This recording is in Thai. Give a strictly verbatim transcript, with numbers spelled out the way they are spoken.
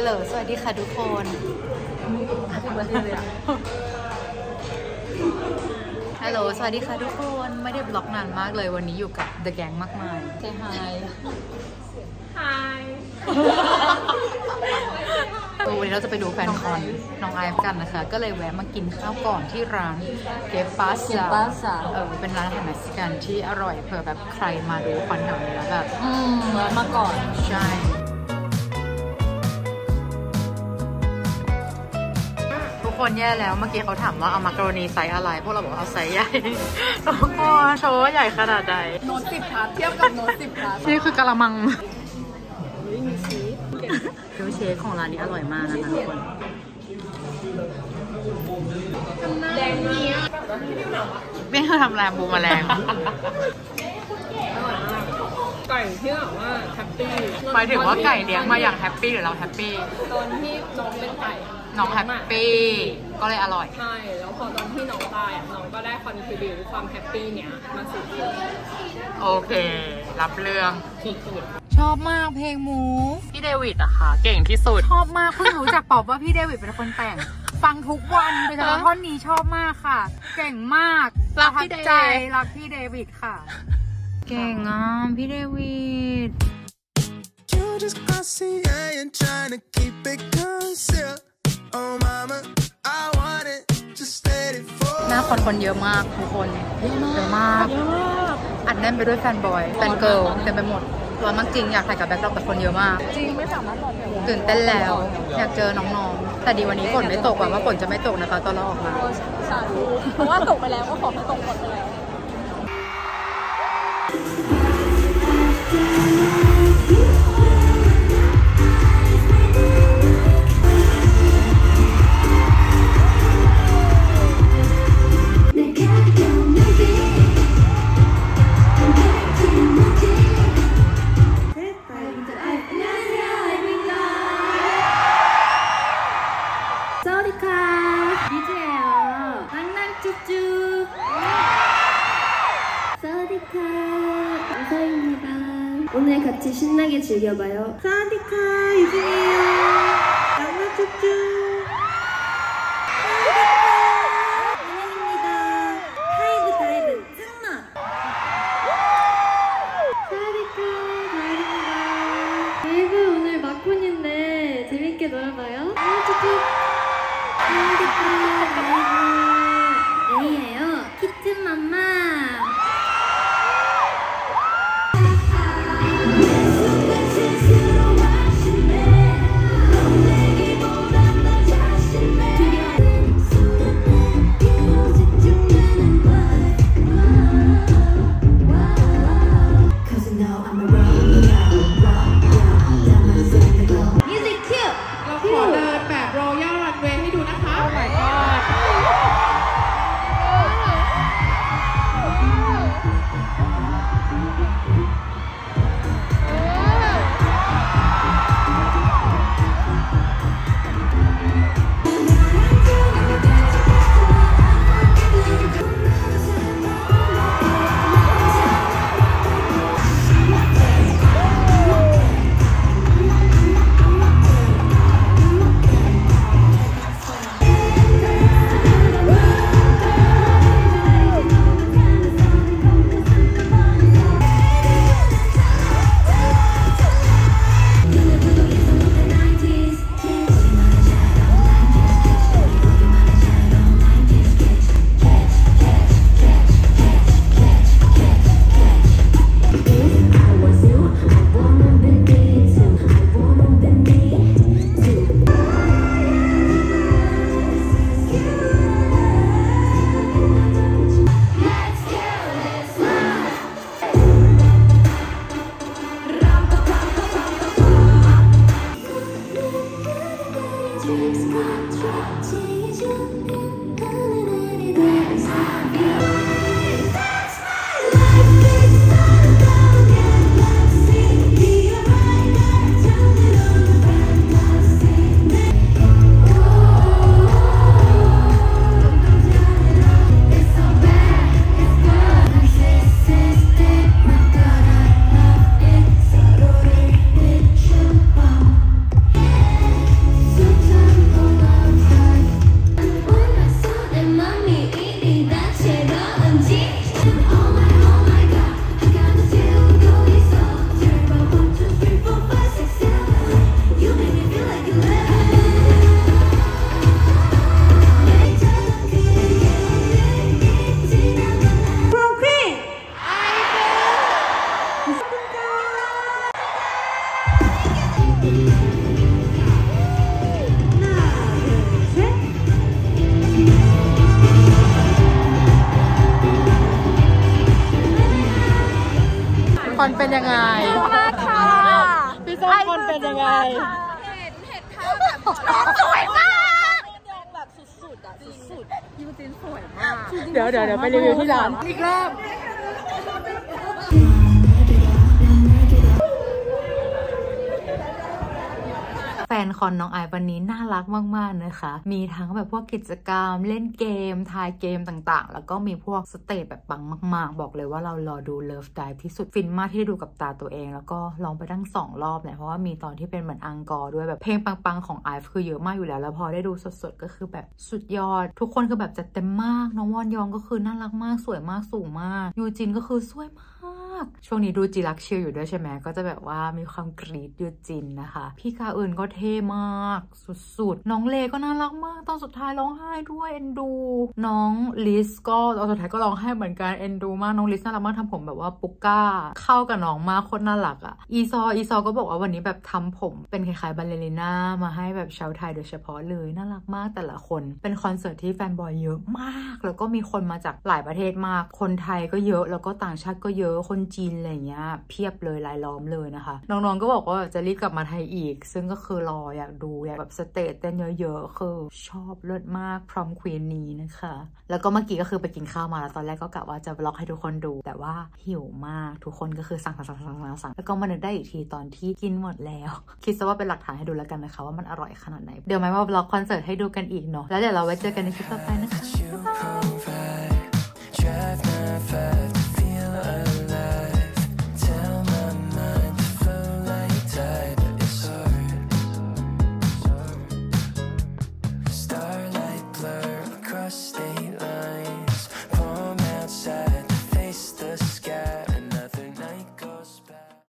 ฮัลโหลสวัสดีค่ะทุกคนฮัลโหลสวัสดีค่ะทุกคนไม่ได้บล็อกนานมากเลยวันนี้อยู่กับ The Gang มากมายเซฮายฮายวันนี้เราจะไปดูแฟนคอนน้องไอฟ์กันนะคะก็เลยแวะมากินข้าวก่อนที่ร้านเกฟปาสซ่าเออเป็นร้านอาหารเม็กซิกันที่อร่อยเผื่อแบบใครมาดูคอนแถวนี้แล้วแบบอืมแวะมาก่อนใช่ทุกคนแย่แล้วเมื่อกี้เขาถามว่าเอามักกะโรนีไซส์อะไรพวกเราบอกเอาไซส์ใหญ่ทุกคนโชว์ใหญ่ขนาดใดโน้ตสิบพาร์ทเทียบกับโน้ตสิบพาร์ทนี่คือกะละมังดูเชฟของร้านนี้อร่อยมากนะคะทุกคนแดงเนี้ยนี่คือทำแรมบูมแมลงไก่ที่แบบว่าแฮปปี้หมายถึงว่าไก่เลี้ยงมาอย่างแฮปปี้หรือเราแฮปปี้ตอนที่น้องเป็นไก่น้องแฮปปี้ก็เลยอร่อยใช่แล้วพอตอนที่น้องตายน้องก็ได้คอนทริบิวต์ความแฮปปี้เนี้ยมาสู่โอเครับเรื่องชอบมากเพลงมูพี่เดวิดอะค่ะเก่งที่สุดชอบมากเพิ่งรู้จักเปล่าว่าพี่เดวิดเป็นคนแต่งฟังทุกวันโดยเฉพาะท่อนนี้ชอบมากค่ะเก่งมากรักพี่ใจรักพี่เดวิดค่ะเก่งอ่ะพี่เดวิดหน้าคอนคนเยอะมากทุกคนเยอะมากอัดแน่นไปด้วยแฟนบอยแฟนเกิร์ลเต็มไปหมดร้อนมากจริงอยากถ่ายกับแบ็คดรอปแต่คนเยอะมากจริงไม่สามารถบอกได้ตื่นเต้นแล้วอยากเจอน้องๆแต่ดีวันนี้ฝนไม่ตกหวังว่าฝนจะไม่ตกนะคะตอนเราออกมาสาธุเพราะว่าตกไปแล้วก็ขอให้ตกหมดไปแล้ว 오늘 같이 신나게 즐겨봐요. 사와디카 유진이에요. 랑라쭈쭈. 사와디카 은현입니다. 다이브 다이브 찐맛. 사와디카 다이브입니다. 다이브 오늘 마콘인데 재밌게 놀아봐요. 랑라쭈쭈. 사와디카 다이브 A예요. 키튼맘마. อนเป็นยังไงมากค่ะพี่จอมพอนเป็นยังไงเห็นเห็นท่าแบบสวยมากแบบสุดๆอ่ะสุดๆยูจินสวยมากเดี๋ยวเดี๋ยวเดี๋ยวไปรีวิวที่ร้านอีกรอบแฟนคอนน้องไอวันนี้น่ารักมากๆนะคะมีทั้งแบบพวกกิจกรรมเล่นเกมทายเกมต่างๆแล้วก็มีพวกสเตจแบบปังมากๆบอกเลยว่าเรารอดู Love Dive ที่สุดฟินมากที่ดูกับตาตัวเองแล้วก็ลองไปทั้งสองรอบเนี่ยเพราะว่ามีตอนที่เป็นเหมือนอังกอร์ด้วยแบบเพลงปังๆของไอฟ์คือเยอะมากอยู่แล้วแล้วพอได้ดูสดๆก็คือแบบสุดยอดทุกคนคือแบบจัดเต็มมากน้องวอนยองก็คือน่ารักมากสวยมากสูงมากยูจินก็คือสวยมากช่วงนี้ดูจีรักชิลอยู่ด้วยใช่ไหมก็จะแบบว่ามีความกรี๊ดยูจินนะคะพี่กาอื่นก็เท่มากสุดๆน้องเลก็น่ารักมากตอนสุดท้ายร้องไห้ด้วยเอ็นดูน้องลิสก็ตอนสุดท้ายก็ร้องไห้เหมือนกันเอ็นดูมากน้องลิสน่ารักมากทำผมแบบว่าปุกก้าเข้ากับน้องมากโคตรน่ารักอ่ะอีซออีซอก็บอกว่าวันนี้แบบทำผมเป็นคล้ายๆบัลเลริน่ามาให้แบบชาวไทยโดยเฉพาะเลยน่ารักมากแต่ละคนเป็นคอนเสิร์ตที่แฟนบอยเยอะมากแล้วก็มีคนมาจากหลายประเทศมากคนไทยก็เยอะแล้วก็ต่างชาติก็เยอะคนจีนอะไรเงี้ยเพียบเลยรายล้อมเลยนะคะน้องๆก็บอกว่าจะรีบกลับมาไทยอีกซึ่งก็คือรออยากดูอยากแบบสเตจเต้นเยอะๆคือชอบเลิศมากพร้อมควีนนี้นะคะแล้วก็เมื่อกี้ก็คือไปกินข้าวมาแล้วตอนแรกก็กะว่าจะบล็อกให้ทุกคนดูแต่ว่าหิวมากทุกคนก็คือสั่งสั่งสั่งสั่งสั่งแล้วก็มานึกได้อีกทีตอนที่กินหมดแล้วคิดซะว่าเป็นหลักฐานให้ดูแล้วกันนะคะว่ามันอร่อยขนาดไหนเดี๋ยวไม่ว่าบล็อกคอนเสิร์ตให้ดูกันอีกเนาะแล้วเดี๋ยวเราไว้เจอกันในคลิปต่อไปนะคะ